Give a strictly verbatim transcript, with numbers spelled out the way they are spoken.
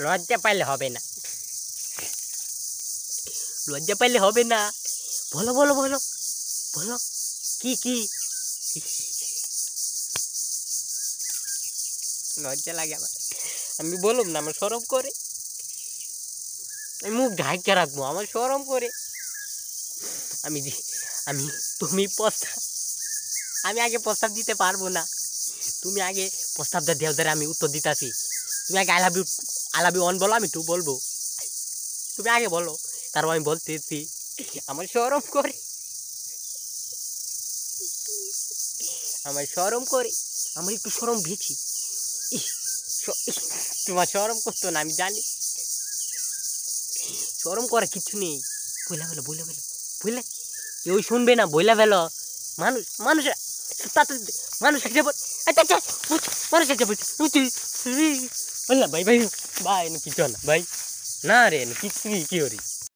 লজ্জা পাইলে হবে না, লজ্জা পাইলে হবে না। বলো বলো বলো বলো কি কি লজ্জা লাগে আমার, আমি বলুম না আমার শরম করে, আমি মুখ ঢাকা রাখবো, আমার শরম করে। আমি আমি তুমি প্রস্তাব, আমি আগে প্রস্তাব দিতে পারবো না, তুমি আগে প্রস্তাবটা দেও, ধরে আমি উত্তর দিতেছি। তুমি আগে I love you, I love you one বলো, আমি টু বলবো, তুমি আগে বলো, তারপর আমি বলতেছি। আমার শরম করে, আমার শরম করে, আমার একটু শরম বেশি। তোমার শরম করতো না আমি জানি, শরম করে কিচ্ছু নেই। বইলা ফেলো বইলা ফেলো বুঝলে, কেউ শুনবে না, বইলা ফেলো। মানুষ মানুষ মানুষ মানুষ বললাম ভাই ভাই ভাই কিছু না ভাই, না রে কিছু কি করি।